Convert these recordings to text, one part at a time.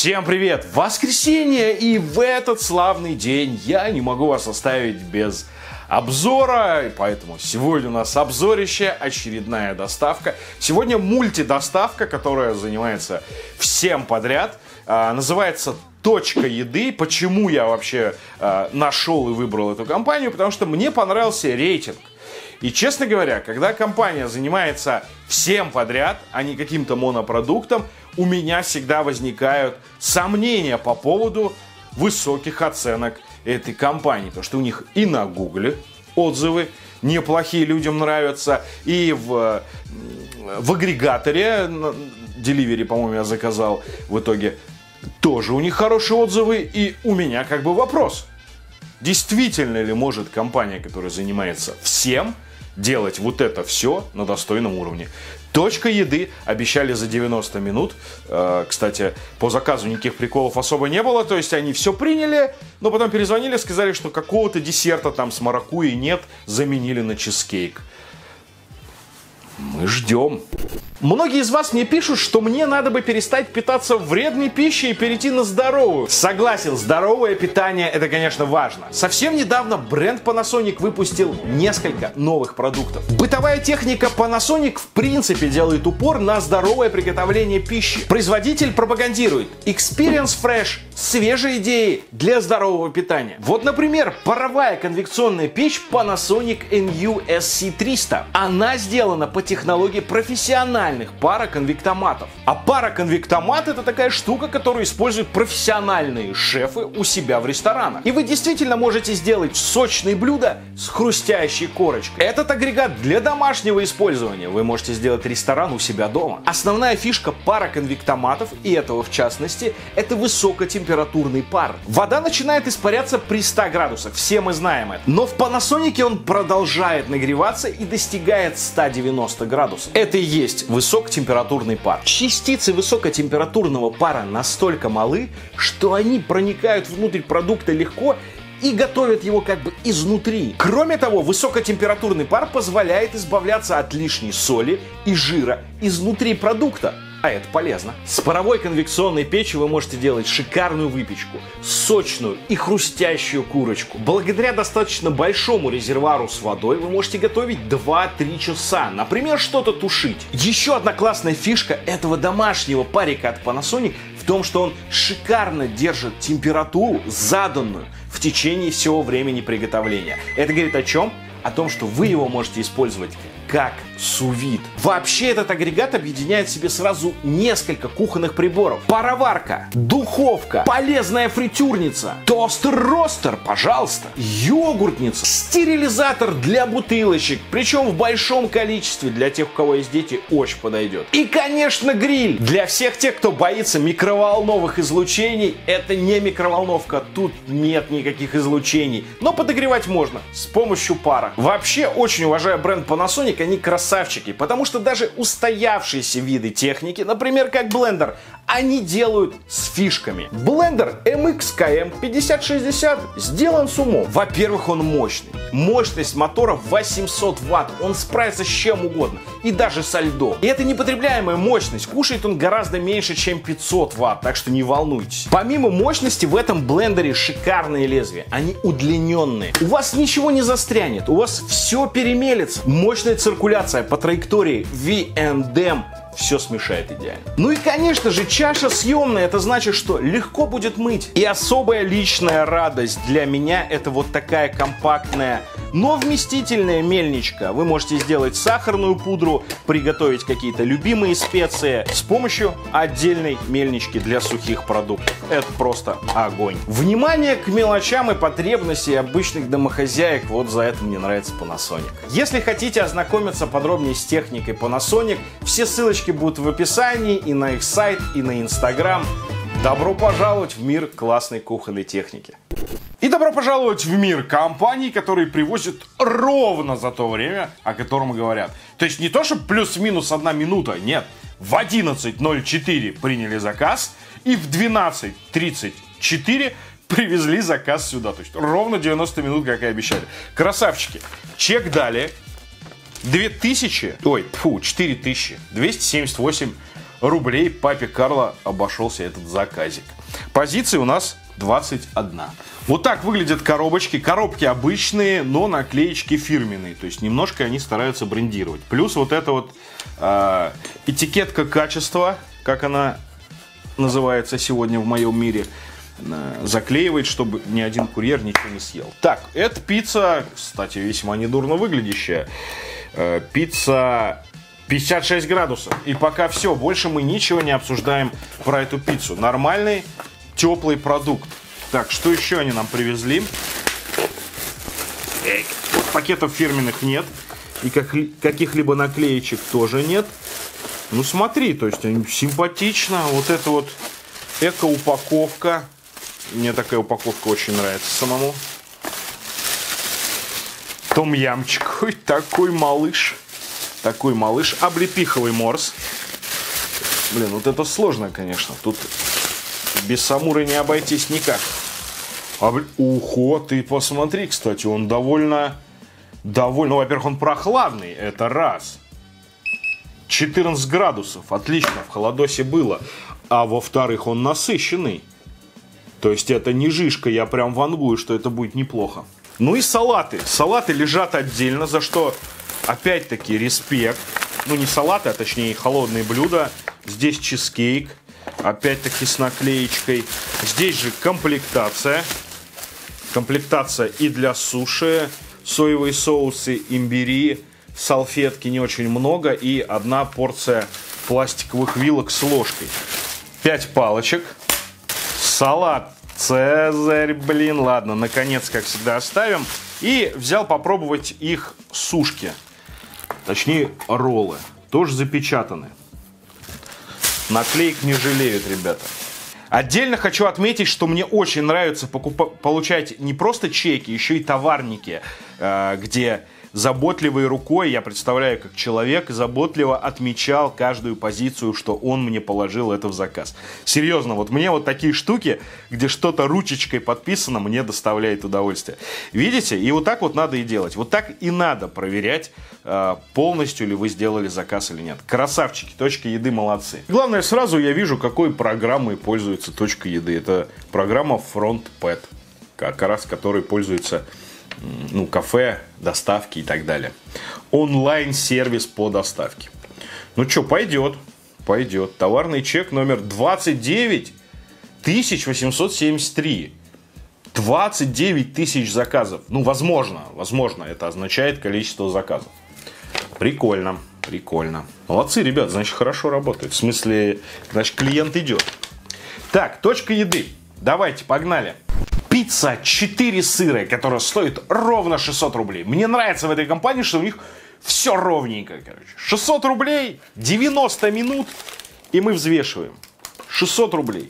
Всем привет! Воскресенье, и в этот славный день я не могу вас оставить без обзора, и поэтому сегодня у нас обзорище, очередная доставка. Сегодня мультидоставка, которая занимается всем подряд, называется «Точка еды». Почему я вообще нашел и выбрал эту компанию? Потому что мне понравился рейтинг. И, честно говоря, когда компания занимается всем подряд, а не каким-то монопродуктом, у меня всегда возникают сомнения по поводу высоких оценок этой компании. Потому что у них и на Гугле отзывы неплохие, людям нравятся, и в агрегаторе, Delivery, по-моему, я заказал в итоге, тоже у них хорошие отзывы, и у меня как бы вопрос. Действительно ли может компания, которая занимается всем, делать вот это все на достойном уровне? Точка еды обещали за 90 минут. Кстати, по заказу никаких приколов особо не было. То есть они все приняли, но потом перезвонили, сказали, что какого-то десерта там с маракуйей нет, заменили на чизкейк. Мы ждем. Многие из вас мне пишут, что мне надо бы перестать питаться вредной пищей и перейти на здоровую. Согласен, здоровое питание это, конечно, важно. Совсем недавно бренд Panasonic выпустил несколько новых продуктов. Бытовая техника Panasonic в принципе делает упор на здоровое приготовление пищи. Производитель пропагандирует Experience Fresh, свежие идеи для здорового питания. Вот, например, паровая конвекционная печь Panasonic NU-SC300. Она сделана по технологии профессиональных пароконвектоматов. А пароконвектомат — это такая штука, которую используют профессиональные шефы у себя в ресторанах. И вы действительно можете сделать сочные блюда с хрустящей корочкой. Этот агрегат для домашнего использования. Вы можете сделать ресторан у себя дома. Основная фишка пароконвектоматов, и этого в частности, это высокотемпературный пар. Вода начинает испаряться при 100 градусах, все мы знаем это. Но в Panasonic он продолжает нагреваться и достигает 190 градусов. Это и есть высокотемпературный пар. Частицы высокотемпературного пара настолько малы, что они проникают внутрь продукта легко и готовят его как бы изнутри. Кроме того, высокотемпературный пар позволяет избавляться от лишней соли и жира изнутри продукта. А это полезно. С паровой конвекционной печью вы можете делать шикарную выпечку, сочную и хрустящую курочку. Благодаря достаточно большому резервуару с водой вы можете готовить 2-3 часа, например, что-то тушить. Еще одна классная фишка этого домашнего парика от Panasonic в том, что он шикарно держит температуру, заданную в течение всего времени приготовления. Это говорит о чем? О том, что вы его можете использовать как су-вид. Вообще этот агрегат объединяет в себе сразу несколько кухонных приборов. Пароварка, духовка, полезная фритюрница, тостер-ростер, пожалуйста, йогуртница, стерилизатор для бутылочек, причем в большом количестве, для тех, у кого есть дети, очень подойдет. И, конечно, гриль. Для всех тех, кто боится микроволновых излучений, это не микроволновка, тут нет никаких излучений, но подогревать можно с помощью пара. Вообще, очень уважаю бренд Panasonic, они красавчики, потому что даже устоявшиеся виды техники, например, как блендер, они делают с фишками. Блендер MXKM 5060 сделан с умом. Во-первых, он мощный. Мощность мотора 800 Вт. Он справится с чем угодно. И даже со льдом. И это непотребляемая мощность. Кушает он гораздо меньше, чем 500 Вт. Так что не волнуйтесь. Помимо мощности, в этом блендере шикарные лезвия. Они удлиненные. У вас ничего не застрянет. У вас все перемелется. Мощная циркуляция по траектории V&M. Все смешает идеально. Ну и, конечно же, чаша съемная. Это значит, что легко будет мыть. И особая личная радость для меня — это вот такая компактная, но вместительная мельничка. Вы можете сделать сахарную пудру, приготовить какие-то любимые специи с помощью отдельной мельнички для сухих продуктов. Это просто огонь. Внимание к мелочам и потребности обычных домохозяек. Вот за это мне нравится Panasonic. Если хотите ознакомиться подробнее с техникой Panasonic, все ссылочки будут в описании, и на их сайт, и на Instagram. Добро пожаловать в мир классной кухонной техники. И добро пожаловать в мир компаний, которые привозят ровно за то время, о котором говорят. То есть не то, что плюс-минус 1 минута, нет. В 11:04 приняли заказ, и в 12:34 привезли заказ сюда. То есть ровно 90 минут, как и обещали. Красавчики. Чек дали. 4278 рублей папе Карло обошелся этот заказик. Позиций у нас 21. Вот так выглядят коробочки. Коробки обычные, но наклеечки фирменные. То есть немножко они стараются брендировать. Плюс вот эта вот этикетка качества, как она называется сегодня в моем мире, заклеивает, чтобы ни один курьер ничего не съел. Так, эта пицца, кстати, весьма недурно выглядящая. Пицца 56 градусов. И пока все, больше мы ничего не обсуждаем про эту пиццу. Нормальный, теплый продукт. Так, что еще они нам привезли? Пакетов фирменных нет. И каких-либо наклеечек тоже нет. Ну смотри, то есть симпатично. Вот это вот эко-упаковка. Мне такая упаковка очень нравится самому. Том-ямчик. Ой, такой малыш. Такой малыш. Облепиховый морс. Блин, вот это сложно, конечно. Тут без самуры не обойтись никак. Ухо, ты посмотри, кстати, он довольно... Ну, во-первых, он прохладный, это раз. 14 градусов, отлично, в холодосе было. А во-вторых, он насыщенный. То есть это не жишка, я прям вангую, что это будет неплохо. Ну и салаты. Салаты лежат отдельно, за что, опять-таки, респект. Ну не салаты, а точнее холодные блюда. Здесь чизкейк, опять-таки с наклеечкой. Здесь же комплектация. Комплектация и для суши. Соевые соусы, имбири, салфетки не очень много. И одна порция пластиковых вилок с ложкой. 5 палочек. Салат Цезарь, блин, ладно, наконец, как всегда, оставим. И взял попробовать их сушки. Точнее, роллы. Тоже запечатаны. Наклеек не жалеют, ребята. Отдельно хочу отметить, что мне очень нравится получать не просто чеки, еще и товарники, где заботливой рукой, я представляю, как человек заботливо отмечал каждую позицию, что он мне положил это в заказ. Серьезно, вот мне вот такие штуки, где что-то ручечкой подписано, мне доставляет удовольствие. Видите? И вот так вот надо и делать. Вот так и надо проверять, полностью ли вы сделали заказ или нет. Красавчики, Точка Еды молодцы. Главное, сразу я вижу, какой программой пользуется Точка Еды. Это программа FrontPad, как раз которой пользуется кафе, доставки и так далее. Онлайн-сервис по доставке. Ну что, пойдет. Пойдет. Товарный чек номер 29 873. 29 тысяч заказов. Ну, возможно, это означает количество заказов. Прикольно, прикольно. Молодцы, ребят, значит, хорошо работает. В смысле, значит, клиент идет. Так, Точка Еды. Давайте, погнали. Пицца 4 сыра, которая стоит ровно 600 рублей. Мне нравится в этой компании, что у них все ровненько, короче. 600 рублей, 90 минут, и мы взвешиваем. 600 рублей.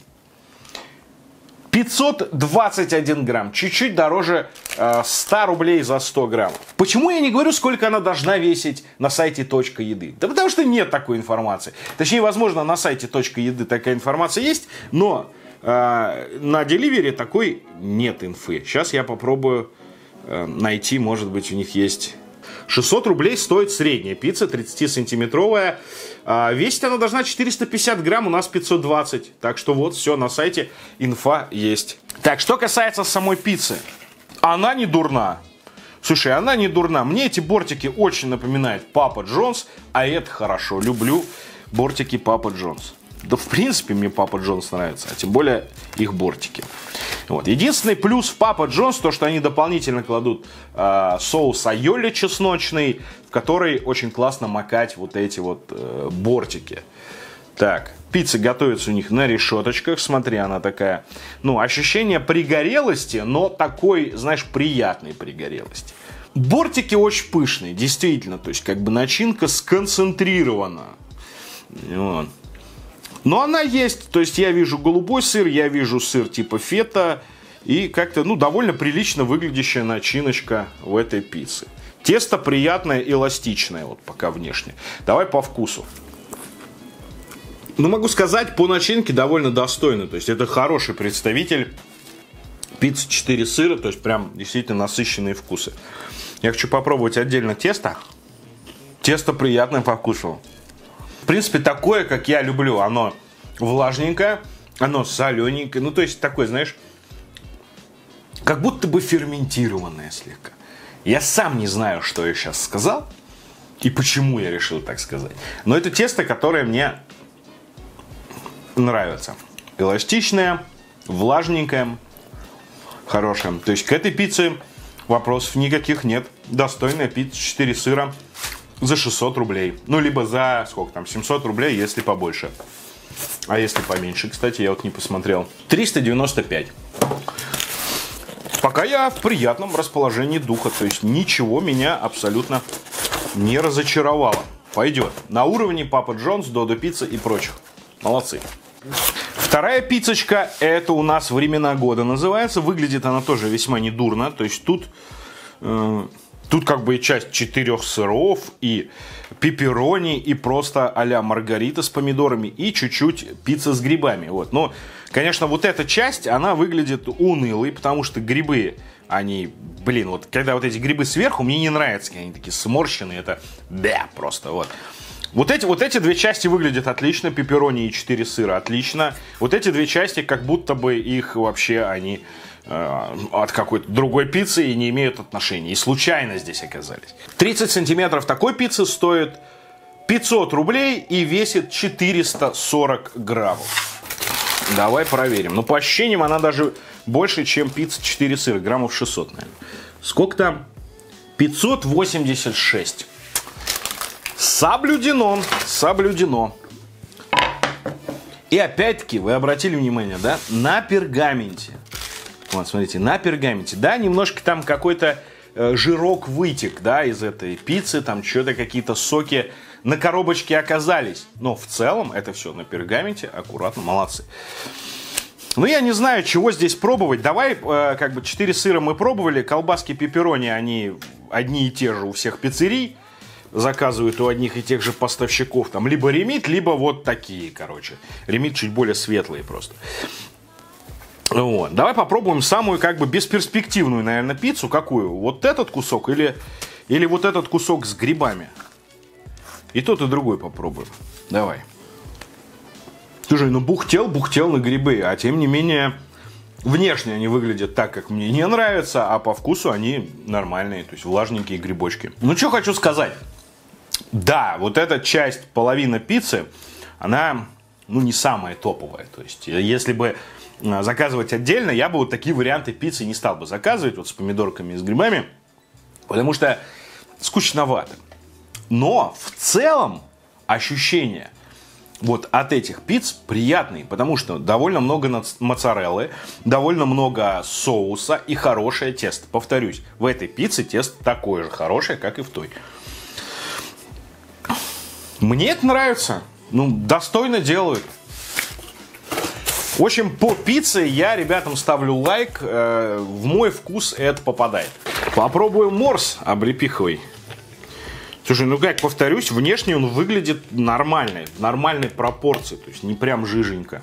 521 грамм. Чуть-чуть дороже 100 рублей за 100 граммов. Почему я не говорю, сколько она должна весить на сайте Точка Еды? Да потому что нет такой информации. Точнее, возможно, на сайте Точка Еды такая информация есть, но... на Delivery такой нет инфы. Сейчас я попробую найти, может быть, у них есть. 600 рублей стоит средняя пицца, 30-сантиметровая. Весить она должна 450 грамм, у нас 520. Так что вот, все, на сайте инфа есть. Так, что касается самой пиццы. Она не дурна. Слушай, она не дурна. Мне эти бортики очень напоминают Папа Джонс, а это хорошо. Люблю бортики Папа Джонс. Да, в принципе, мне Папа Джонс нравится, а тем более их бортики. Вот. Единственный плюс в Папа Джонс, то, что они дополнительно кладут соус айолли чесночный, в который очень классно макать вот эти вот бортики. Так, пицца готовится у них на решеточках, смотри, она такая, ощущение пригорелости, но такой, знаешь, приятной пригорелости. Бортики очень пышные, действительно, то есть как бы начинка сконцентрирована. Вот. Но она есть, то есть я вижу голубой сыр, я вижу сыр типа фета и как-то, довольно прилично выглядящая начиночка в этой пицце. Тесто приятное, эластичное, вот пока внешне. Давай по вкусу. Могу сказать, по начинке довольно достойно, то есть это хороший представитель пиццы 4 сыра, то есть прям действительно насыщенные вкусы. Я хочу попробовать отдельно тесто. Тесто приятное по вкусу. В принципе, такое, как я люблю. Оно влажненькое, оно солененькое. Ну, то есть, такое, знаешь, как будто бы ферментированное слегка. Я сам не знаю, что я сейчас сказал и почему я решил так сказать. Но это тесто, которое мне нравится. Эластичное, влажненькое, хорошее. То есть к этой пицце вопросов никаких нет. Достойная пицца, 4 сыра за 600 рублей. Ну, либо за, сколько там, 700 рублей, если побольше. А если поменьше, кстати, я вот не посмотрел. 395. Пока я в приятном расположении духа. То есть ничего меня абсолютно не разочаровало. Пойдет. На уровне Папа Джонс, Додо Пицца и прочих. Молодцы. Вторая пиццечка, это у нас «Времена года» называется. Выглядит она тоже весьма недурно. То есть тут как бы и часть 4 сыров, и пепперони, и просто а-ля маргарита с помидорами, и чуть-чуть пицца с грибами. Вот. Но, конечно, вот эта часть, она выглядит унылой, потому что грибы, они, блин, вот когда вот эти грибы сверху, мне не нравятся, они такие сморщенные, это да, просто вот. Вот эти две части выглядят отлично, пепперони и 4 сыра отлично. Вот эти две части, как будто бы их вообще они от какой-то другой пиццы и не имеют отношения. И случайно здесь оказались. 30 сантиметров такой пиццы стоит 500 рублей и весит 440 граммов. Давай проверим. Ну, по ощущениям, она даже больше, чем пицца 4 сыра. Граммов 600, наверное. Сколько там? 586. Соблюдено. Соблюдено. И опять-таки, вы обратили внимание, да? На пергаменте. Вот, смотрите, на пергаменте. Да, немножко там какой-то жирок вытек, да, из этой пиццы. Там что-то, какие-то соки на коробочке оказались. Но в целом это все на пергаменте. Аккуратно, молодцы. Ну, я не знаю, чего здесь пробовать. Давай, как бы, 4 сыра мы пробовали. Колбаски пепперони, они одни и те же у всех пиццерий. Заказывают у одних и тех же поставщиков. Там либо ремит, либо вот такие, короче. Ремит чуть более светлые просто. Вот. Давай попробуем самую, как бы, бесперспективную, наверное, пиццу. Какую? Вот этот кусок или вот этот кусок с грибами? И тот, и другой попробуем. Давай. Слушай, ну бухтел на грибы. А тем не менее, внешне они выглядят так, как мне не нравится. А по вкусу они нормальные. То есть влажненькие грибочки. Ну, что хочу сказать. Да, вот эта часть, половина пиццы, она, ну, не самая топовая. То есть, если бы заказывать отдельно, я бы вот такие варианты пиццы не стал бы заказывать, вот с помидорками и с грибами, потому что скучновато. Но в целом ощущения вот от этих пицц приятные, потому что довольно много моцареллы, довольно много соуса и хорошее тесто. Повторюсь, в этой пицце тесто такое же хорошее, как и в той. Мне это нравится. Ну, достойно делают. В общем, по пицце я ребятам ставлю лайк. В мой вкус это попадает. Попробуем морс облепиховый. Слушай, ну как, повторюсь, внешне он выглядит нормально. В нормальной пропорции. То есть не прям жиженько.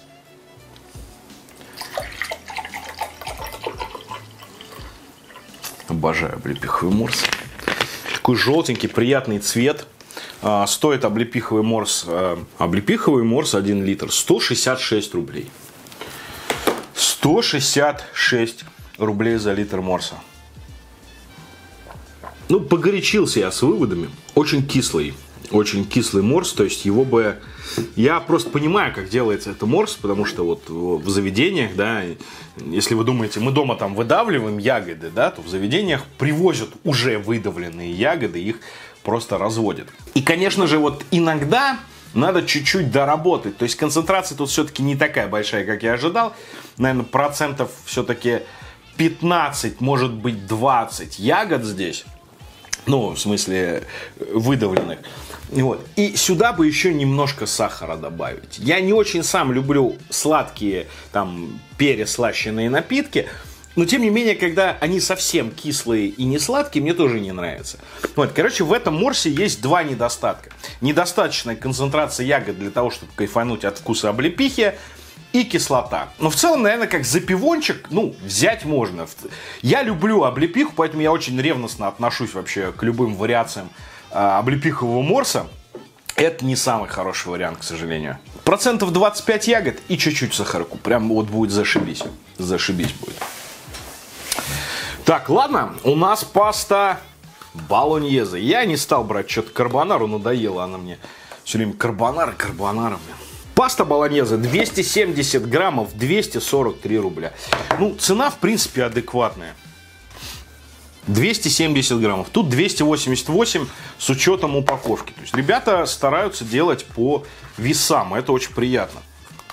Обожаю облепиховый морс. Такой желтенький, приятный цвет. Стоит облепиховый морс 1 литр 166 рублей. 166 рублей за литр морса. Ну, погорячился я с выводами. Очень кислый морс. То есть его бы... Я просто понимаю, как делается это морс, потому что вот в заведениях, да, если вы думаете, мы дома там выдавливаем ягоды, да, то в заведениях привозят уже выдавленные ягоды, их просто разводят. И, конечно же, вот иногда надо чуть-чуть доработать. То есть концентрация тут все-таки не такая большая, как я ожидал. Наверное, процентов все-таки 15, может быть 20 ягод здесь. Ну, в смысле, выдавленных. Вот. И сюда бы еще немножко сахара добавить. Я не очень сам люблю сладкие, там, переслащенные напитки. Но, тем не менее, когда они совсем кислые и не сладкие, мне тоже не нравится. Вот, короче, в этом морсе есть два недостатка. Недостаточная концентрация ягод для того, чтобы кайфануть от вкуса облепихи, и кислота. Но в целом, наверное, как запивончик, ну, взять можно. Я люблю облепиху, поэтому я очень ревностно отношусь вообще к любым вариациям облепихового морса. Это не самый хороший вариант, к сожалению. Процентов 25 ягод и чуть-чуть сахарку. Прям вот будет зашибись. Зашибись будет. Так, ладно. У нас паста болоньезе. Я не стал брать что-то карбонару. Надоела она мне. Все время карбонара. Паста болоньезе 270 граммов, 243 рубля. Ну, цена, в принципе, адекватная. 270 граммов. Тут 288 с учетом упаковки. То есть ребята стараются делать по весам. Это очень приятно.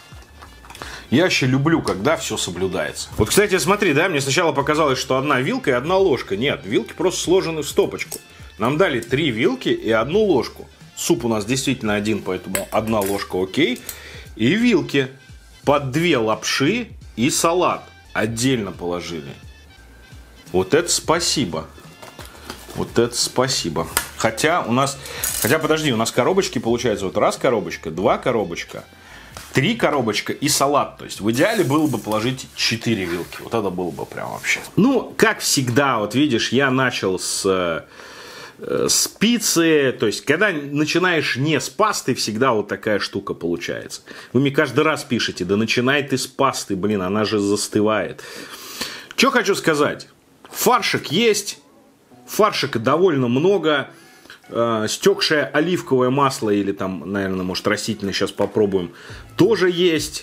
Я вообще люблю, когда все соблюдается. Вот, кстати, смотри, да, мне сначала показалось, что одна вилка и одна ложка. Нет, вилки просто сложены в стопочку. Нам дали 3 вилки и 1 ложку. Суп у нас действительно один, поэтому 1 ложка окей. И вилки под 2 лапши и салат отдельно положили. Вот это спасибо. Вот это спасибо. Хотя подожди, у нас коробочки получается. Вот раз коробочка, 2 коробочка, 3 коробочка и салат. То есть в идеале было бы положить 4 вилки. Вот это было бы прям вообще. Ну, как всегда, вот видишь, я начал с пиццы. То есть, когда начинаешь не с пасты, всегда вот такая штука получается. Вы мне каждый раз пишете, да начинай ты с пасты, блин, она же застывает. Что хочу сказать. Фаршик есть. Фаршика довольно много. Стекшее оливковое масло или там, наверное, может, растительное, сейчас попробуем, тоже есть.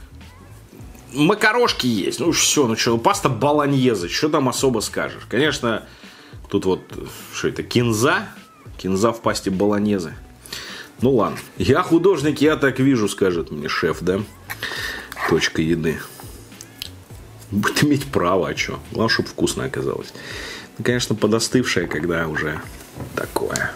Макарошки есть. Ну все, ну что, паста болоньезе, что там особо скажешь. Конечно, тут вот, что это, кинза? Кинза в пасте болоньезе. Ну ладно. Я художник, я так вижу, скажет мне шеф, да? Точка еды. Будет иметь право, а что? Главное, чтобы вкусно оказалось. Ну, конечно, подостывшее, когда уже такое.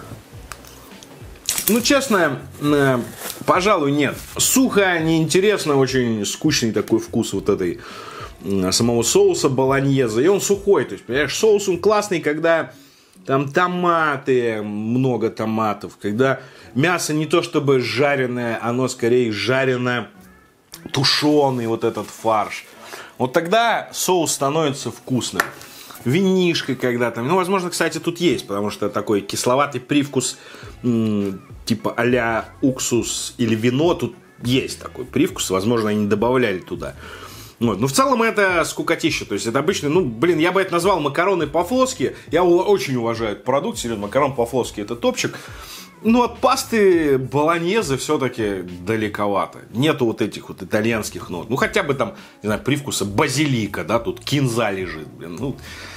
Ну, честно, пожалуй, нет. Сухо, неинтересно, очень скучный такой вкус вот этой самого соуса болоньезе. И он сухой, то есть, понимаешь, соус он классный, когда там томаты, много томатов, когда мясо не то чтобы жареное, оно скорее жареное, тушеный вот этот фарш. Вот тогда соус становится вкусным. Винишко когда там. Ну, возможно, кстати, тут есть, потому что такой кисловатый привкус, типа а-ля уксус или вино, тут есть такой привкус. Возможно, они добавляли туда. Вот. Но в целом это скукотища. То есть это обычно, ну, блин, я бы это назвал макароны по-флотски. Я очень уважаю этот продукт, серьезно, макарон по-флотски это топчик. Но от пасты болоньезе все-таки далековато. Нету вот этих вот итальянских нот. Ну, хотя бы там, не знаю, привкуса базилика, да, тут кинза лежит, блин. Ну,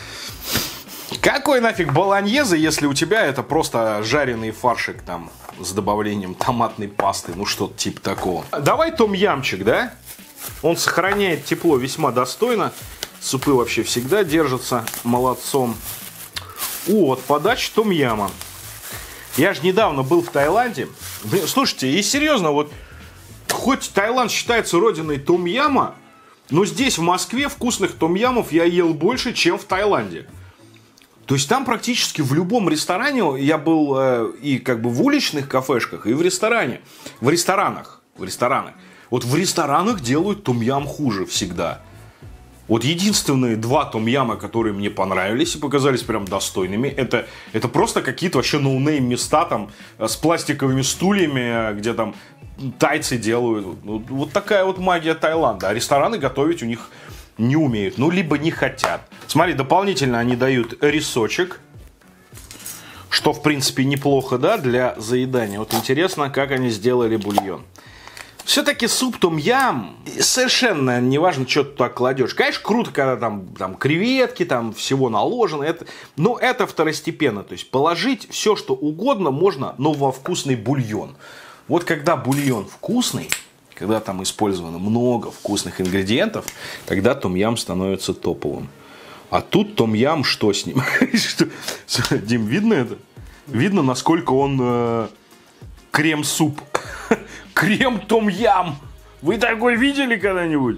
какой нафиг болоньезе, если у тебя это просто жареный фаршик там с добавлением томатной пасты, ну, что-то типа такого. Давай том-ямчик, да? Он сохраняет тепло весьма достойно. Супы вообще всегда держатся молодцом. Вот, подача том-яма. Я же недавно был в Таиланде. Блин, слушайте, и серьезно, вот хоть Таиланд считается родиной том-яма, но здесь, в Москве, вкусных том-ямов я ел больше, чем в Таиланде. То есть там практически в любом ресторане, я был и как бы в уличных кафешках, и в ресторане. В ресторанах. Вот в ресторанах делают том-ям хуже всегда. Вот единственные 2 том-яма, которые мне понравились и показались прям достойными, это просто какие-то вообще ноунейм места там с пластиковыми стульями, где там тайцы делают. Вот такая вот магия Таиланда. А рестораны готовить у них не умеют, ну либо не хотят. Смотри, дополнительно они дают рисочек, что в принципе неплохо, да, для заедания. Вот интересно, как они сделали бульон. Все-таки суп том-ям, совершенно не важно, что ты туда кладешь. Конечно, круто, когда там креветки, там всего наложено, но это второстепенно. То есть положить все, что угодно можно, но во вкусный бульон. Вот когда бульон вкусный, когда там использовано много вкусных ингредиентов, тогда том-ям становится топовым. А тут том-ям, что с ним? Дим, видно это? Видно, насколько он крем-суп. Крем том-ям. Вы такой видели когда-нибудь?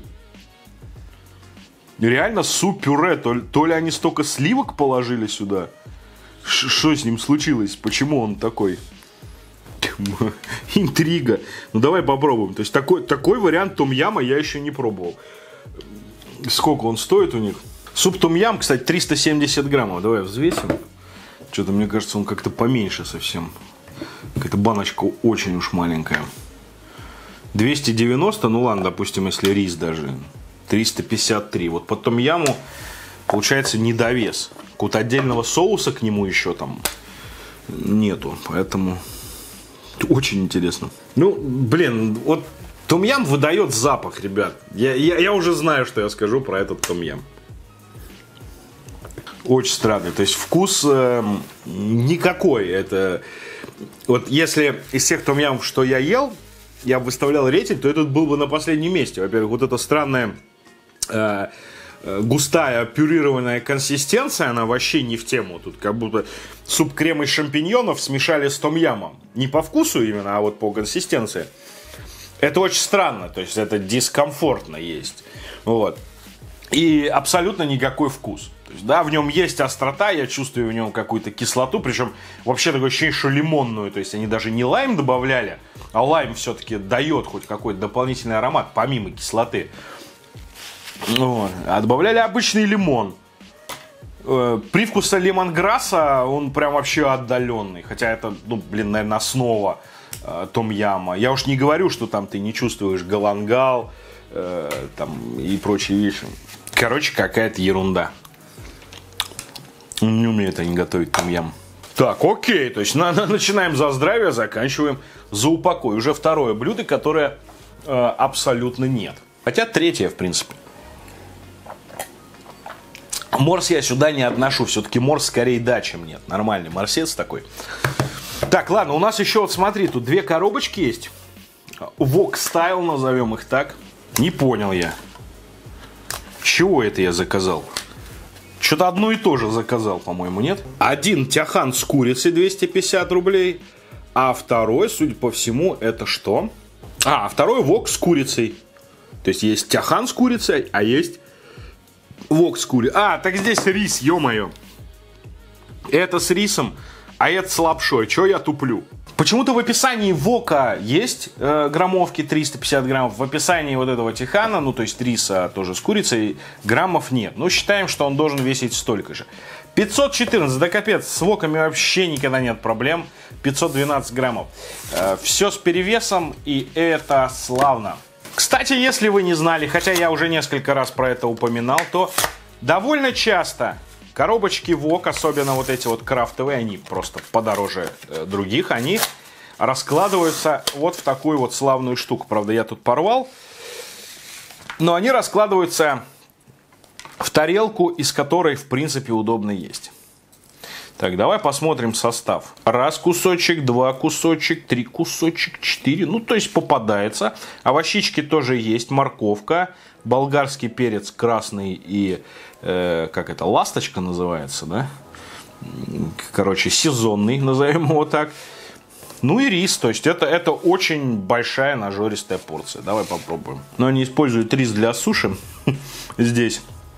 Реально суп-пюре. То ли они столько сливок положили сюда. Что с ним случилось? Почему он такой? Интрига. Ну давай попробуем. То есть такой вариант том-яма я еще не пробовал. Сколько он стоит у них? Суп том-ям, кстати, 370 граммов. Давай взвесим. Что-то мне кажется, он как-то поменьше совсем. Какая-то баночка очень уж маленькая. 290, ну ладно, допустим, если рис даже. 353. Вот по том-яму получается недовес. Какого-то отдельного соуса к нему еще там нету. Поэтому очень интересно. Ну, блин, вот том-ям выдает запах, ребят. Я уже знаю, что я скажу про этот том-ям. Очень странный. То есть вкус никакой. Это вот если из всех том-ямов, что я ел, я бы выставлял рейтинг, то этот был бы на последнем месте. Во-первых, вот эта странная густая пюрированная консистенция, она вообще не в тему. Тут как будто суп-крем из шампиньонов смешали с том-ямом. Не по вкусу именно, а вот по консистенции. Это очень странно, то есть это дискомфортно есть. Вот. И абсолютно никакой вкус. То есть, да, в нем есть острота, я чувствую в нем какую-то кислоту, причем вообще такое ощущение, что лимонную. То есть они даже не лайм добавляли, а лайм все-таки дает хоть какой-то дополнительный аромат, помимо кислоты. Вот. А добавляли обычный лимон. Привкуса лемонграсса, он прям вообще отдаленный. Хотя это, ну, блин, наверное, основа том-яма. Я уж не говорю, что там ты не чувствуешь галангал там, и прочие вещи. Короче, какая-то ерунда. Не умеют они готовить том-ям. Так, окей. То есть начинаем за здравие, заканчиваем за упокой. Уже второе блюдо, которое абсолютно нет. Хотя третье, в принципе. Морс я сюда не отношу. Все-таки морс скорее да, чем нет. Нормальный морсец такой. Так, ладно, у нас еще, вот смотри, тут две коробочки есть. Wok Style, назовем их так. Не понял я. Чего это я заказал? Что-то одно и то же заказал, по-моему, нет? Один тяхан с курицей 250 рублей. А второй, судя по всему, это что? А, второй wok с курицей. То есть есть тяхан с курицей, а есть wok с курицей. А, так здесь рис, ё-моё. Это с рисом, а это с лапшой. Чё я туплю? Почему-то в описании вока есть граммовки 350 граммов. В описании вот этого тихана, ну то есть риса тоже с курицей, граммов нет. Ну считаем, что он должен весить столько же. 514, да капец, с воками вообще никогда нет проблем. 512 граммов. Все с перевесом, и это славно. Кстати, если вы не знали, хотя я уже несколько раз про это упоминал, то довольно часто коробочки вок, особенно вот эти вот крафтовые, они просто подороже других, они раскладываются вот в такую вот славную штуку. Правда, я тут порвал. Но они раскладываются в тарелку, из которой, в принципе, удобно есть. Так, давай посмотрим состав. Раз кусочек, два кусочек, три кусочек, четыре. Ну, то есть попадается. Овощички тоже есть, морковка, болгарский перец красный и, как это, ласточка называется, да? Короче, сезонный, назовем его так. Ну и рис, то есть это очень большая нажористая порция. Давай попробуем. Но они используют рис для суши здесь.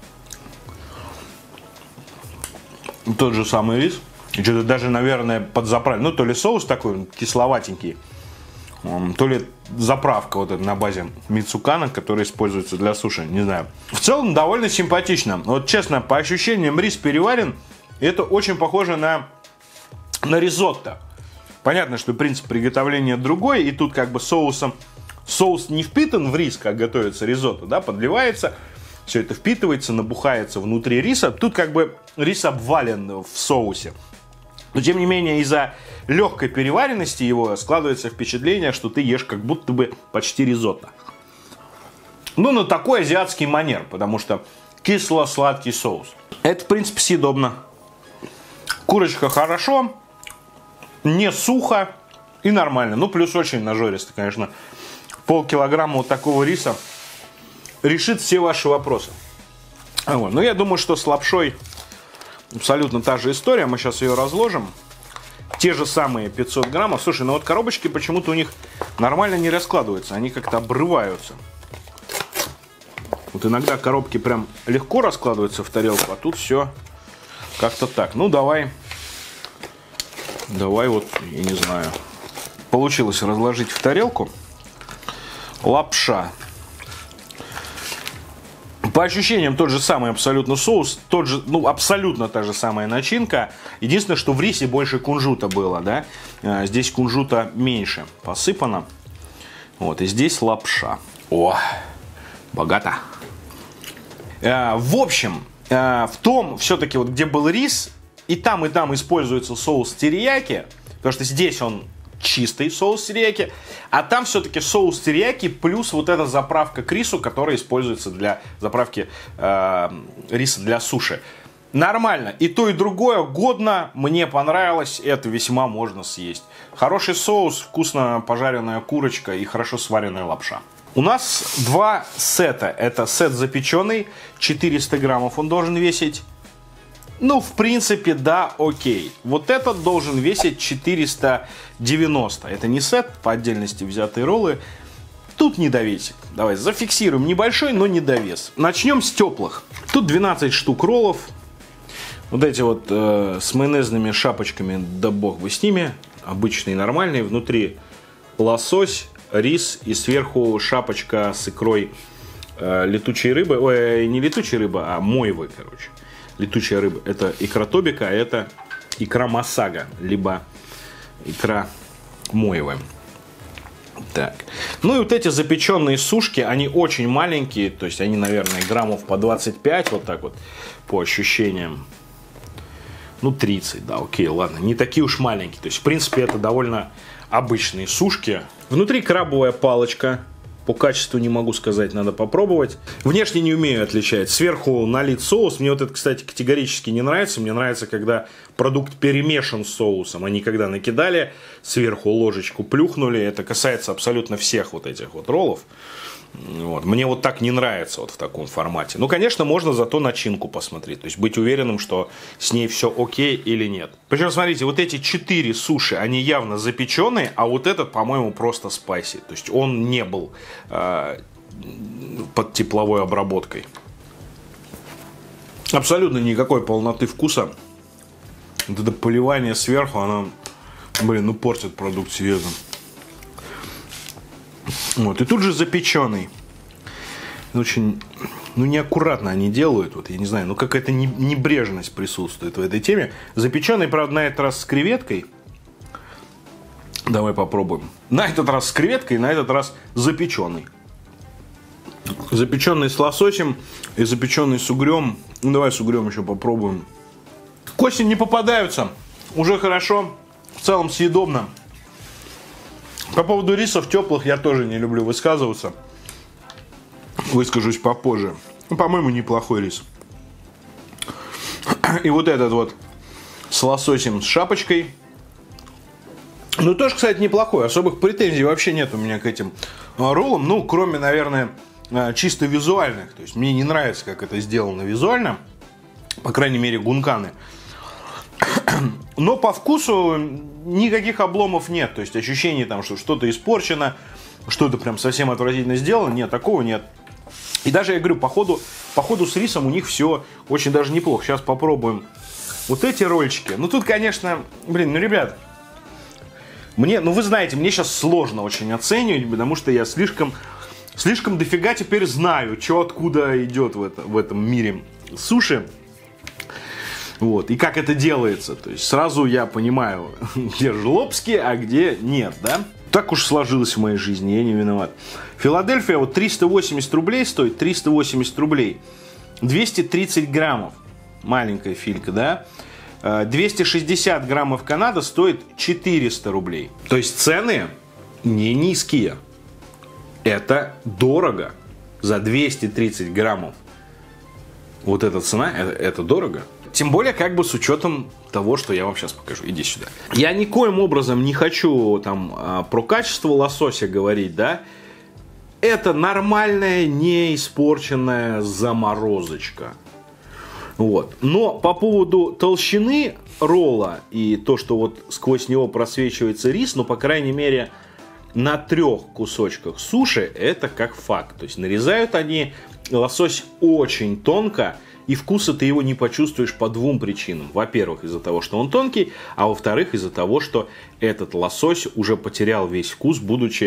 Тот же самый рис. Что-то даже, наверное, подзаправлен. Ну, то ли соус такой кисловатенький, то ли заправка вот эта на базе мицукана, которая используется для суши. Не знаю. В целом, довольно симпатично. Вот честно, по ощущениям, рис переварен. И это очень похоже на ризотто. Понятно, что принцип приготовления другой. И тут как бы соус не впитан в рис, как готовится ризотто, да, подливается. Все это впитывается, набухается внутри риса. Тут как бы рис обвален в соусе. Но тем не менее, из-за легкой переваренности его складывается впечатление, что ты ешь как будто бы почти ризотто. Ну, на такой азиатский манер, потому что кисло-сладкий соус. Это, в принципе, съедобно. Курочка хорошо, не сухо и нормально. Ну, плюс очень нажористо, конечно. Полкилограмма вот такого риса решит все ваши вопросы. Вот. Но я думаю, что с лапшой абсолютно та же история. Мы сейчас ее разложим. Те же самые 500 граммов. Слушай, ну вот коробочки почему-то у них нормально не раскладываются. Они как-то обрываются. Вот иногда коробки прям легко раскладываются в тарелку, а тут все как-то так. Ну, давай вот, я не знаю. Получилось разложить в тарелку. Лапша. По ощущениям тот же самый абсолютно соус, тот же, ну, абсолютно та же самая начинка. Единственное, что в рисе больше кунжута было, да. Здесь кунжута меньше посыпано. Вот, и здесь лапша. О, богато. В общем, в том, все-таки, вот где был рис, и там используется соус терияки, потому что здесь он чистый соус терияки, а там все-таки соус терияки плюс вот эта заправка к рису, которая используется для заправки риса для суши. Нормально. И то, и другое годно. Мне понравилось. Это весьма можно съесть. Хороший соус, вкусно пожаренная курочка и хорошо сваренная лапша. У нас два сета. Это сет запеченный. 400 граммов он должен весить. Ну, в принципе, да, окей. Вот этот должен весить 490. Это не сет, по отдельности взятые роллы. Тут недовесик. Давай зафиксируем небольшой, но недовес. Начнем с теплых. Тут 12 штук роллов. Вот эти вот с майонезными шапочками, да бог бы с ними. Обычные, нормальные. Внутри лосось, рис и сверху шапочка с икрой летучей рыбы. Ой, не летучей рыбы, а мойвы, короче. Летучая рыба. Это икра тобика, а это икра масага, либо икра мойвы. Так. Ну и вот эти запеченные сушки, они очень маленькие, то есть они, наверное, граммов по 25, вот так вот, по ощущениям. Ну, 30, да, окей, ладно, не такие уж маленькие. То есть, в принципе, это довольно обычные сушки. Внутри крабовая палочка. По качеству не могу сказать, надо попробовать. Внешне не умею отличать. Сверху налит соус. Мне вот это, кстати, категорически не нравится. Мне нравится, когда продукт перемешан с соусом. Они когда накидали, сверху ложечку плюхнули. Это касается абсолютно всех вот этих вот роллов. Вот. Мне вот так не нравится вот в таком формате. Ну, конечно, можно зато начинку посмотреть. То есть быть уверенным, что с ней все окей или нет. Причем, смотрите, вот эти 4 суши, они явно запеченные, а вот этот, по-моему, просто спайси. То есть он не был под тепловой обработкой. Абсолютно никакой полноты вкуса. Вот это поливание сверху, оно, блин, ну портит продукт серьезно. Вот, и тут же запеченный. Очень, ну, неаккуратно они делают. Вот, я не знаю, ну, какая-то небрежность присутствует в этой теме. Запеченный, правда, на этот раз с креветкой. Давай попробуем. На этот раз с креветкой, на этот раз запеченный. Запеченный с лососем и запеченный с угрем. Ну, давай с угрем еще попробуем. Кости не попадаются. Уже хорошо. В целом съедобно. По поводу рисов теплых я тоже не люблю высказываться. Выскажусь попозже. Ну, по-моему, неплохой рис. И вот этот вот с лососем с шапочкой. Ну, тоже, кстати, неплохой. Особых претензий вообще нет у меня к этим роллам. Ну, кроме, наверное, чисто визуальных. То есть мне не нравится, как это сделано визуально. По крайней мере, гунканы. Но по вкусу никаких обломов нет. То есть ощущение там, что что-то испорчено, что-то прям совсем отвратительно сделано. Нет, такого нет. И даже, я говорю, по ходу с рисом у них все очень даже неплохо. Сейчас попробуем вот эти рольчики. Ну тут, конечно, блин, ну, ребят, мне, ну вы знаете, мне сейчас сложно очень оценивать, потому что я слишком дофига теперь знаю, что откуда идет в этом мире суши. Вот, и как это делается. То есть сразу я понимаю, где жлобские, а где нет, да? Так уж сложилось в моей жизни, я не виноват. Филадельфия вот 380 рублей стоит, 380 рублей. 230 граммов. Маленькая филька, да? 260 граммов Канада стоит 400 рублей. То есть цены не низкие. Это дорого. За 230 граммов. Вот эта цена, это дорого. Тем более, как бы с учетом того, что я вам сейчас покажу. Иди сюда. Я никоим образом не хочу там про качество лосося говорить, да. Это нормальная, не испорченная заморозочка. Вот. Но по поводу толщины ролла и то, что вот сквозь него просвечивается рис, ну, по крайней мере, на 3 кусочках суши, это как факт. То есть нарезают они лосось очень тонко, и вкуса ты его не почувствуешь по 2 причинам. Во-первых, из-за того, что он тонкий, а во-вторых, из-за того, что этот лосось уже потерял весь вкус, будучи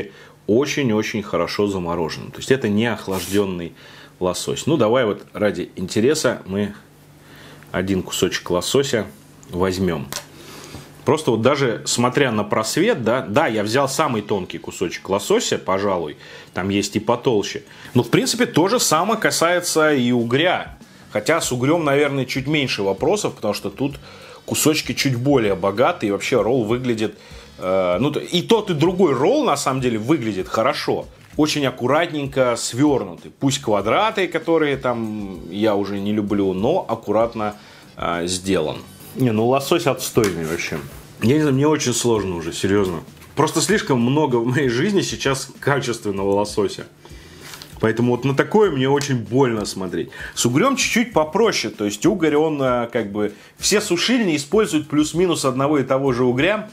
очень-очень хорошо замороженным. То есть это не охлажденный лосось. Ну, давай вот ради интереса мы один кусочек лосося возьмем. Просто вот даже смотря на просвет, да, я взял самый тонкий кусочек лосося, пожалуй, там есть и потолще. Но, в принципе, то же самое касается и угря. Хотя с угрем, наверное, чуть меньше вопросов, потому что тут кусочки чуть более богатые. И вообще ролл выглядит... ну, и тот, и другой ролл, на самом деле, выглядит хорошо. Очень аккуратненько свернуты. Пусть квадраты, которые там я уже не люблю, но аккуратно сделан. Не, ну лосось отстойный вообще. Я не знаю, мне очень сложно уже, серьезно. Просто слишком много в моей жизни сейчас качественного лосося. Поэтому вот на такое мне очень больно смотреть. С угрем чуть-чуть попроще. То есть угорь, он как бы... Все сушильни используют плюс-минус одного и того же угря.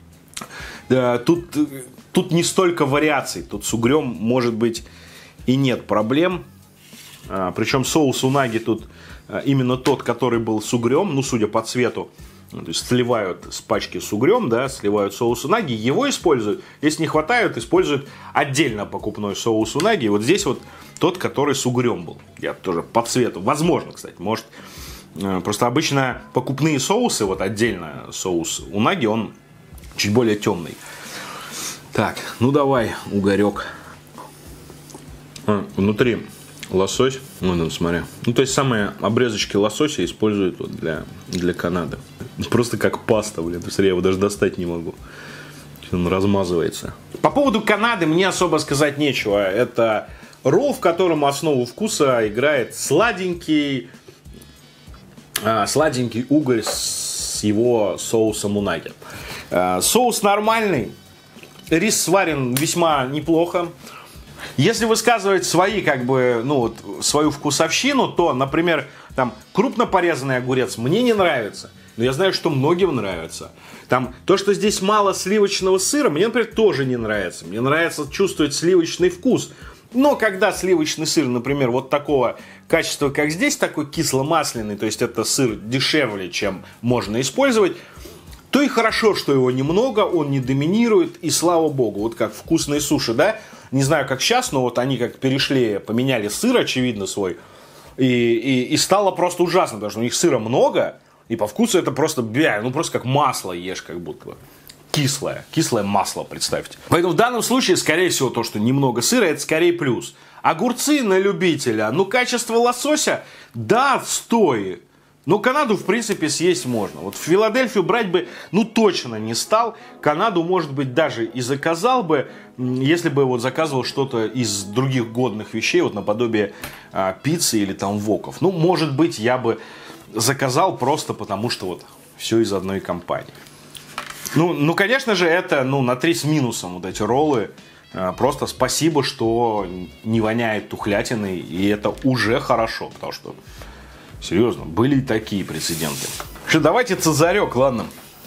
Тут не столько вариаций. Тут с угрем, может быть, и нет проблем. Причем соус унаги тут именно тот, который был с угрем. Ну, судя по цвету. То есть сливают с пачки с угрем, да, сливают соус унаги, его используют. Если не хватает, используют отдельно покупной соус унаги. Вот здесь вот тот, который с угрем был. Я тоже по цвету. Возможно, кстати, может. Просто обычно покупные соусы, вот отдельно соус унаги, он чуть более темный. Так, ну давай, угорек. Внутри лосось. Ну, смотри. Ну, то есть самые обрезочки лосося используют вот для Канады. Просто как паста, блин. Я его даже достать не могу. Он размазывается. По поводу Канады мне особо сказать нечего. Это ролл, в котором основу вкуса играет сладенький угорь с его соусом унаги. Соус нормальный. Рис сварен весьма неплохо. Если высказывать свои, как бы, ну, вот, свою вкусовщину, то, например, там, крупно порезанный огурец мне не нравится. Но я знаю, что многим нравится. Там, то, что здесь мало сливочного сыра, мне, например, тоже не нравится. Мне нравится чувствовать сливочный вкус. Но когда сливочный сыр, например, вот такого качества, как здесь, такой кисло-масляный, то есть это сыр дешевле, чем можно использовать, то и хорошо, что его немного, он не доминирует, и слава богу. Вот как вкусные суши, да? Не знаю, как сейчас, но вот они как перешли, поменяли сыр, очевидно, свой. И стало просто ужасно, потому что у них сыра много, и по вкусу это просто, ну просто как масло ешь, как будто бы. Кислое масло, представьте. Поэтому в данном случае, скорее всего, то, что немного сыра, это скорее плюс. Огурцы на любителя, ну качество лосося, да, стоит. Но Канаду, в принципе, съесть можно. Вот в Филадельфию брать бы, ну, точно не стал. Канаду, может быть, даже и заказал бы, если бы вот заказывал что-то из других годных вещей, вот наподобие пиццы или там воков. Ну, может быть, я бы заказал просто потому, что вот все из одной компании. Ну, конечно же, это, ну, на 3 с минусом вот эти роллы. Просто спасибо, что не воняет тухлятиной, и это уже хорошо, потому что... Серьезно, были и такие прецеденты. Что, давайте цезарек, ладно.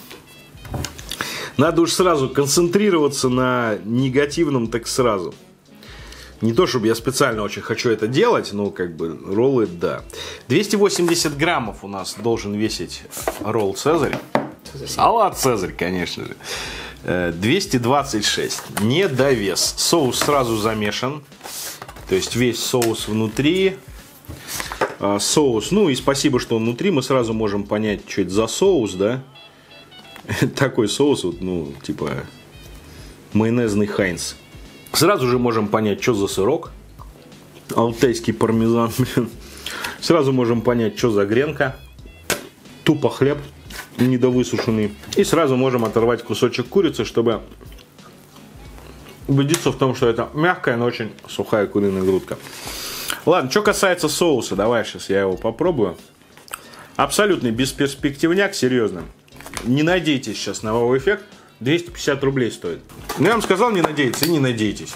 Надо уж сразу концентрироваться на негативном, так сразу. Не то, чтобы я специально очень хочу это делать, но как бы роллы, да. 280 граммов у нас должен весить ролл Цезарь. Салат Цезарь, конечно же. 226. Недовес. Соус сразу замешан. То есть весь соус внутри. Соус, ну и спасибо, что он внутри, мы сразу можем понять, что это за соус, да. Такой соус, вот, ну, типа майонезный Хайнц. Сразу же можем понять, что за сырок. Алтайский пармезан. Сразу можем понять, что за гренка. Тупо хлеб недовысушенный. И сразу можем оторвать кусочек курицы, чтобы убедиться в том, что это мягкая, но очень сухая куриная грудка. Ладно, что касается соуса, давай сейчас я его попробую. Абсолютный бесперспективняк, серьезно. Не надейтесь сейчас на вау-эффект. 250 рублей стоит. Ну, я вам сказал, не надейтесь, и не надейтесь.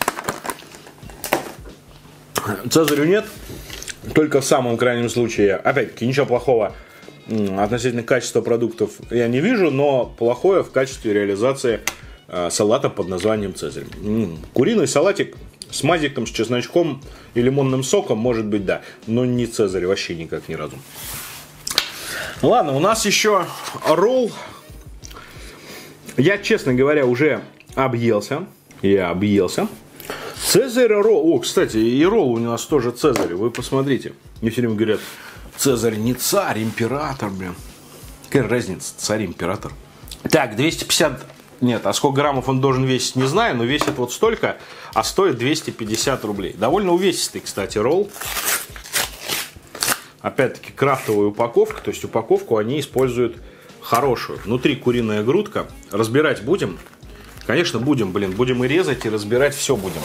Цезарю нет. Только в самом крайнем случае. Опять-таки, ничего плохого относительно качества продуктов я не вижу, но плохое в качестве реализации салата под названием Цезарь. Куриный салатик с мазиком, с чесночком и лимонным соком, может быть, да. Но не Цезарь, вообще никак ни разу. Ладно, у нас еще ролл. Я, честно говоря, уже объелся. Я объелся. Цезарь ролл. О, кстати, и ролл у нас тоже Цезарь. Вы посмотрите. Мне все время говорят, Цезарь не царь, император, блин. Какая разница, царь, император. Так, 250... Нет, а сколько граммов он должен весить, не знаю, но весит вот столько, а стоит 250 рублей. Довольно увесистый, кстати, ролл. Опять-таки крафтовая упаковка, то есть упаковку они используют хорошую. Внутри куриная грудка. Разбирать будем? Конечно, будем, блин. Будем и резать, и разбирать, все будем.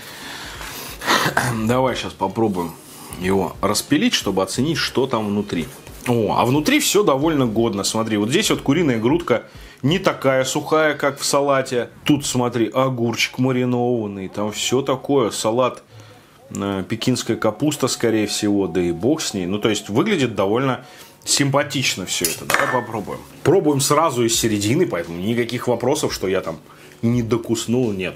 Давай сейчас попробуем его распилить, чтобы оценить, что там внутри. О, а внутри все довольно годно. Смотри, вот здесь вот куриная грудка не такая сухая, как в салате. Тут, смотри, огурчик маринованный. Там все такое. Салат, пекинская капуста, скорее всего. Да и бог с ней. Ну, то есть, выглядит довольно симпатично все это. Давай попробуем. Пробуем сразу из середины, поэтому никаких вопросов, что я там не докуснул, нет.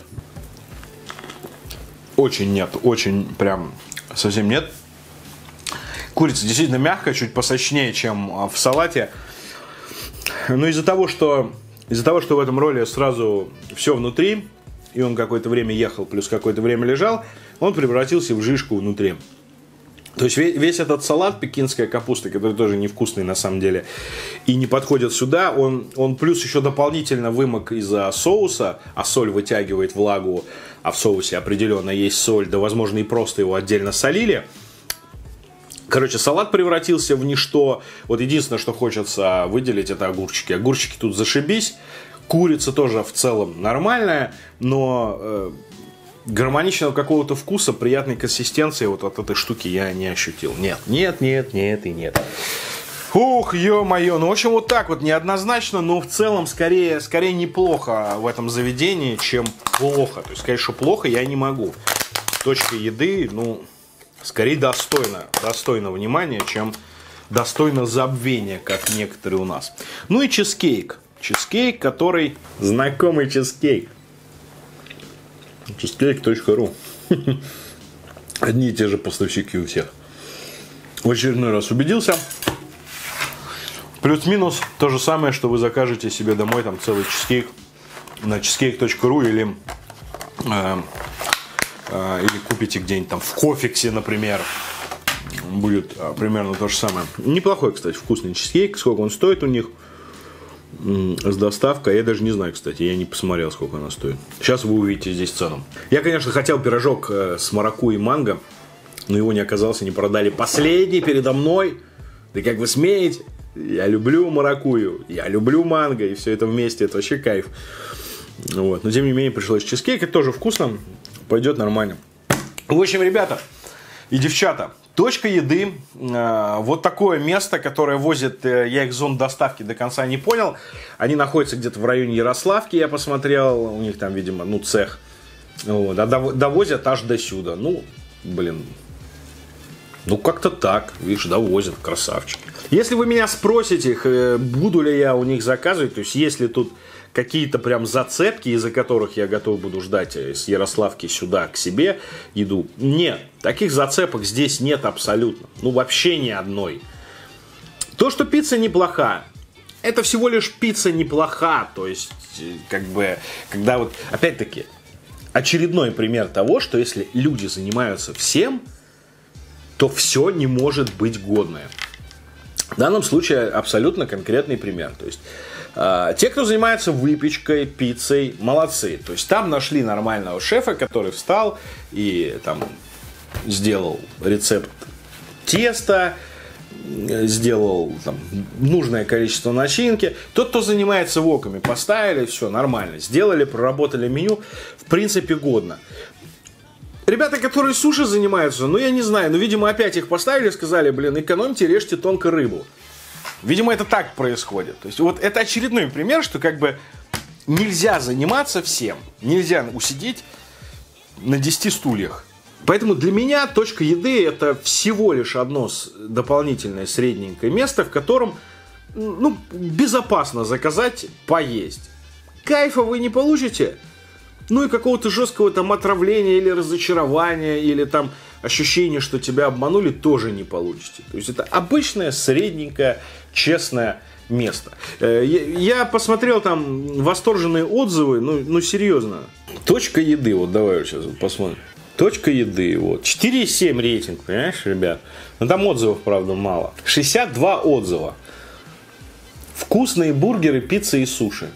Очень нет. Очень прям совсем нет. Курица действительно мягкая, чуть посочнее, чем в салате. Но из-за того, что в этом ролле сразу все внутри, и он какое-то время ехал, плюс какое-то время лежал, он превратился в жижку внутри. То есть весь этот салат, пекинская капуста, который тоже невкусный на самом деле, и не подходит сюда, он плюс еще дополнительно вымок из-за соуса, а соль вытягивает влагу, а в соусе определенно есть соль, да возможно и просто его отдельно солили. Короче, салат превратился в ничто. Вот единственное, что хочется выделить, это огурчики. Огурчики тут зашибись. Курица тоже в целом нормальная, но гармоничного какого-то вкуса, приятной консистенции вот от этой штуки я не ощутил. Нет и нет. Ух, ё-моё. Ну, в общем, вот так вот неоднозначно, но в целом скорее неплохо в этом заведении, чем плохо. То есть, конечно, плохо я не могу. Точка еды, ну... Скорее достойно внимания, чем достойно забвения, как некоторые у нас. Ну и чизкейк. Чизкейк, который... Знакомый чизкейк. Cheesecake.ru. Одни и те же поставщики у всех. В очередной раз убедился. Плюс-минус то же самое, что вы закажете себе домой там целый чизкейк на cheesecake.ru или купите где-нибудь там в Кофиксе, например. Будет примерно то же самое. Неплохой, кстати, вкусный чизкейк. Сколько он стоит у них с доставкой, я даже не знаю, кстати. Я не посмотрел, сколько она стоит. Сейчас вы увидите здесь цену. Я, конечно, хотел пирожок с маракуйей и манго, но его не оказалось, не продали. Последний передо мной. Да как вы смеете? Я люблю маракую, я люблю манго, и все это вместе, это вообще кайф. Вот. Но тем не менее пришлось чизкейк, это тоже вкусно. Пойдет нормально. В общем, ребята и девчата, точка еды. Вот такое место, которое возит, я их зону доставки до конца не понял. Они находятся где-то в районе Ярославки, я посмотрел. У них там, видимо, цех. Вот. А довозят аж до сюда. Ну, блин. Ну, как-то так. Видишь, довозят, красавчики. Если вы меня спросите, буду ли я у них заказывать, то есть, если тут какие-то прям зацепки, из-за которых я готов буду ждать с Ярославки сюда к себе еду. Нет, таких зацепок здесь нет абсолютно. Ну, вообще ни одной. То, что пицца неплоха, это всего лишь пицца неплоха. То есть, как бы, когда вот, опять-таки, очередной пример того, что если люди занимаются всем, то все не может быть годное. В данном случае абсолютно конкретный пример. То есть, те, кто занимается выпечкой, пиццей, молодцы. То есть там нашли нормального шефа, который встал и там сделал рецепт теста, сделал там нужное количество начинки. Тот, кто занимается воками, поставили, все нормально. Сделали, проработали меню, в принципе, годно. Ребята, которые суши занимаются, ну я не знаю, но, видимо, опять их поставили, сказали, блин, экономьте, режьте тонко рыбу. Видимо, это так происходит. То есть, вот это очередной пример, что как бы нельзя заниматься всем. Нельзя усидеть на 10 стульях. Поэтому для меня точка еды это всего лишь одно дополнительное средненькое место, в котором безопасно заказать поесть. Кайфа вы не получите. Ну и какого-то жесткого там отравления или разочарования, или там ощущения, что тебя обманули, тоже не получите. То есть это обычное, средненькое, честное место. Я посмотрел там восторженные отзывы, ну серьезно. Точка еды, вот давай вот сейчас вот посмотрим. Точка еды, вот. 4,7 рейтинг, понимаешь, ребят? Но там отзывов, правда, мало. 62 отзыва. Вкусные бургеры, пицца и суши.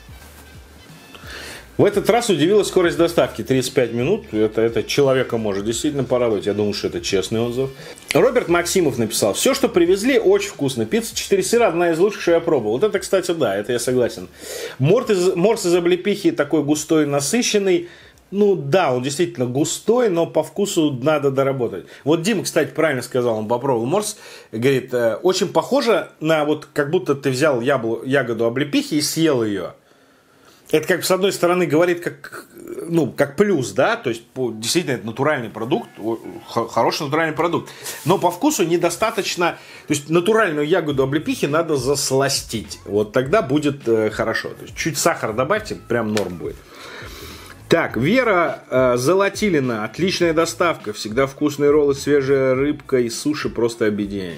В этот раз удивила скорость доставки. 35 минут. Это человека может действительно порадовать. Я думаю, что это честный отзыв. Роберт Максимов написал. Все, что привезли, очень вкусно. Пицца 4 сыра, одна из лучших, что я пробовал. Вот это, кстати, да, это я согласен. Морс из облепихи такой густой, насыщенный. Ну да, он действительно густой, но по вкусу надо доработать. Вот Дима, кстати, правильно сказал, он попробовал морс. Говорит, очень похоже на вот как будто ты взял ягоду облепихи и съел ее. Это как бы с одной стороны говорит как плюс, да, то есть действительно это натуральный продукт, хороший натуральный продукт, но по вкусу недостаточно, то есть натуральную ягоду облепихи надо засластить, вот тогда будет хорошо, то есть чуть сахара добавьте, прям норм будет. Так, Вера Золотилина, отличная доставка, всегда вкусные роллы, свежая рыбка и суши просто объединяем.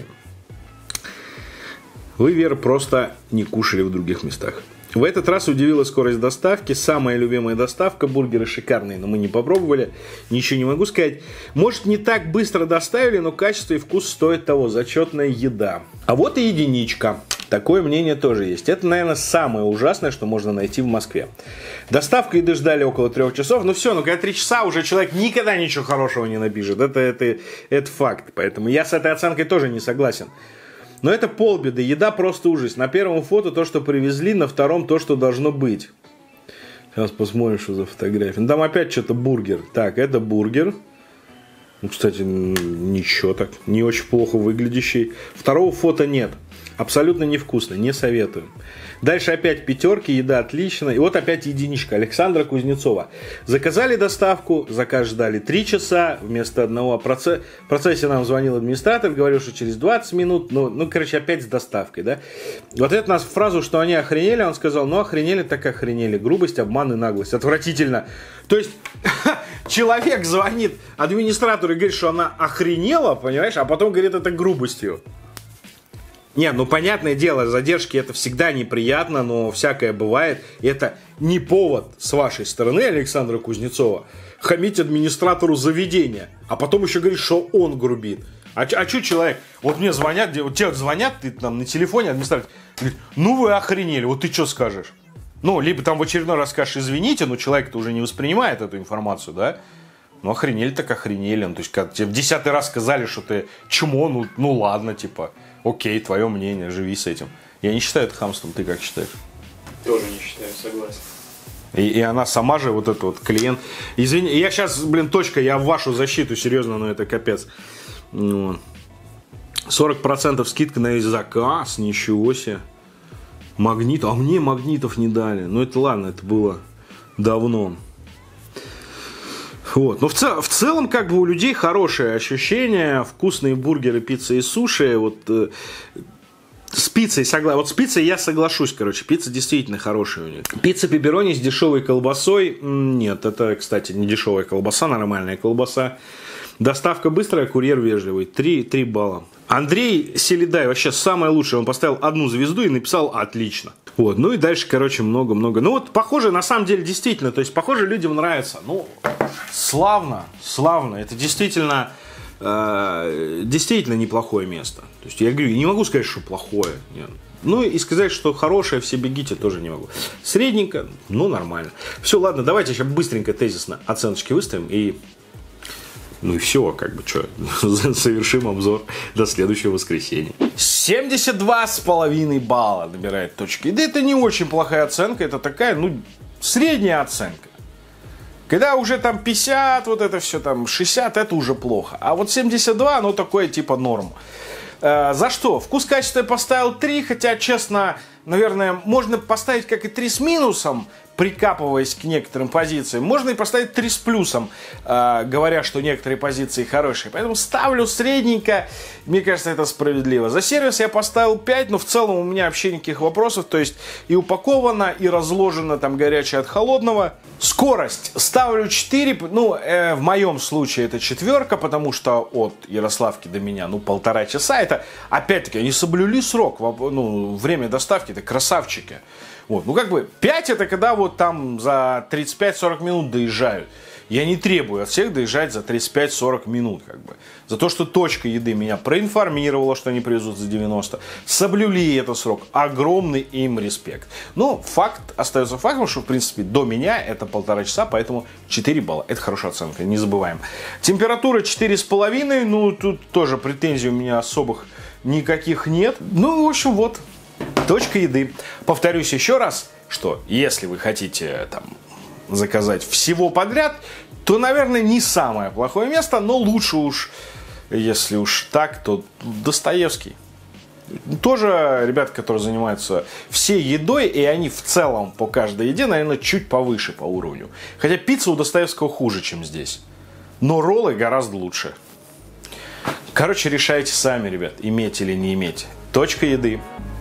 Вы, Вера, просто не кушали в других местах. В этот раз удивила скорость доставки. Самая любимая доставка. Бургеры шикарные, но мы не попробовали. Ничего не могу сказать. Может, не так быстро доставили, но качество и вкус стоят того. Зачетная еда. А вот и единичка. Такое мнение тоже есть. Это, наверное, самое ужасное, что можно найти в Москве. Доставка еды ждали около 3 часов. Ну все, когда 3 часа, уже человек никогда ничего хорошего не напишет. Это факт. Поэтому я с этой оценкой тоже не согласен. Но это полбеды. Еда просто ужас. На первом фото то, что привезли, на втором то, что должно быть. Сейчас посмотрим, что за фотография. Ну, там опять что-то бургер. Так, это бургер. Ну, кстати, ничего так. Не очень плохо выглядящий. Второго фото нет. Абсолютно невкусно. Не советую. Дальше опять пятерки. Еда отличная. И вот опять единичка. Александра Кузнецова. Заказали доставку. Заказ ждали 3 часа. Вместо одного. В процессе нам звонил администратор. Говорил, что через 20 минут. Ну, короче, опять с доставкой. Да? Вот это нас фразу, что они охренели. Он сказал, ну, охренели, так охренели. Грубость, обман и наглость. Отвратительно. То есть, человек звонит администратору и говорит, что она охренела, понимаешь? А потом говорит это грубостью. Не, ну понятное дело, задержки это всегда неприятно, но всякое бывает. И это не повод с вашей стороны, Александра Кузнецова, хамить администратору заведения. А потом еще говорить, что он грубит. А что человек? Вот мне звонят, вот тебе звонят, ты там на телефоне, администратор говорит, ну вы охренели, вот ты что скажешь? Ну, либо там в очередной раз скажешь, извините, но человек-то уже не воспринимает эту информацию, да? Ну, охренели так охренели. Ну, то есть, когда тебе в 10-й раз сказали, что ты чмо, ну ладно, типа. Окей, твое мнение, живи с этим. Я не считаю это хамством, ты как считаешь? Тоже не считаю, согласен. И она сама же, вот этот вот клиент. Извини, я сейчас, точка, я в вашу защиту, серьезно, но это капец. 40% скидка на весь заказ, ничего себе. Магнит, а мне магнитов не дали. Ну это ладно, это было давно. Вот. Но в целом, как бы у людей хорошее ощущение, вкусные бургеры, пицца и суши. Вот с пиццей вот с пиццей я соглашусь, короче, пицца действительно хорошая у них. Пицца пепперони с дешевой колбасой, нет, это, кстати, не дешевая колбаса, нормальная колбаса. Доставка быстрая, курьер вежливый, 3 балла. Андрей Селидай вообще самое лучшее, он поставил 1 звезду и написал отлично. Вот, ну и дальше, короче, много-много. Ну вот, похоже, на самом деле, действительно, то есть, похоже, людям нравится. Ну, славно, это действительно неплохое место. То есть, я говорю, не могу сказать, что плохое, нет. Ну и сказать, что хорошее, все бегите, тоже не могу. Средненько, ну нормально. Все, ладно, давайте сейчас быстренько, тезисно оценочки выставим и... Ну и все, как бы, что, совершим обзор до следующего воскресенья. 72,5 балла набирает точки. Да это не очень плохая оценка, это такая, средняя оценка. Когда уже там 50, вот это все, там 60, это уже плохо. А вот 72, такое типа норм. За что? Вкус, качество я поставил 3, хотя, честно, наверное, можно поставить как и 3 с минусом. прикапываясь к некоторым позициям. Можно и поставить 3 с плюсом, говоря, что некоторые позиции хорошие. Поэтому ставлю средненько. Мне кажется, это справедливо. За сервис я поставил 5, но в целом у меня вообще никаких вопросов. То есть и упаковано, и разложено там горячее от холодного. Скорость ставлю 4. Ну, в моем случае это 4, потому что от Ярославки до меня, 1,5 часа. Это, опять-таки, они соблюли срок, время доставки, это красавчики. Вот. 5 это когда вот там за 35-40 минут доезжают. Я не требую от всех доезжать за 35-40 минут. За то, что точка еды меня проинформировала, что они привезут за 90. Соблюли этот срок. Огромный им респект. Но факт остается фактом, что в принципе до меня это 1,5 часа, поэтому 4 балла. Это хорошая оценка, не забываем. Температура 4,5. Тут тоже претензий у меня особых никаких нет. В общем, вот. Точка еды. Повторюсь еще раз, что если вы хотите заказать всего подряд, то, наверное, не самое плохое место, но лучше уж, если уж так, то Достоевский. Тоже ребята, которые занимаются всей едой, и они в целом по каждой еде, наверное, чуть повыше по уровню. Хотя пицца у Достоевского хуже, чем здесь. Но роллы гораздо лучше. Короче, решайте сами, ребят, иметь или не иметь. Точка еды.